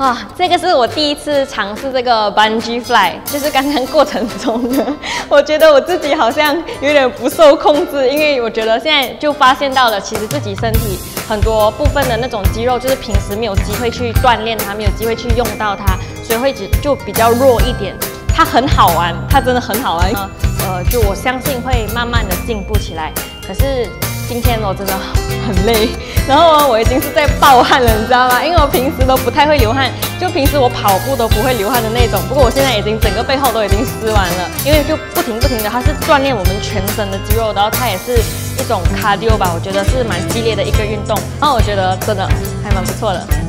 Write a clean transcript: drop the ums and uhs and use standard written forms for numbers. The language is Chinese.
哇，这个是我第一次尝试这个 bungee fly， 就是刚刚过程中呢，我觉得我自己好像有点不受控制，因为我觉得现在就发现到了，其实自己身体很多部分的那种肌肉，就是平时没有机会去锻炼它，没有机会去用到它，所以会就比较弱一点。它很好玩，它真的很好玩。就我相信会慢慢的进步起来。可是今天我真的很累，然后呢，我已经是在暴汗了，你知道吗？因为我平时都不太会流汗，就平时我跑步都不会流汗的那种。不过我现在已经整个背后都已经湿完了，因为就不停的，它是锻炼我们全身的肌肉，然后它也是一种 cardio 吧，我觉得是蛮激烈的一个运动。然后我觉得真的还蛮不错的。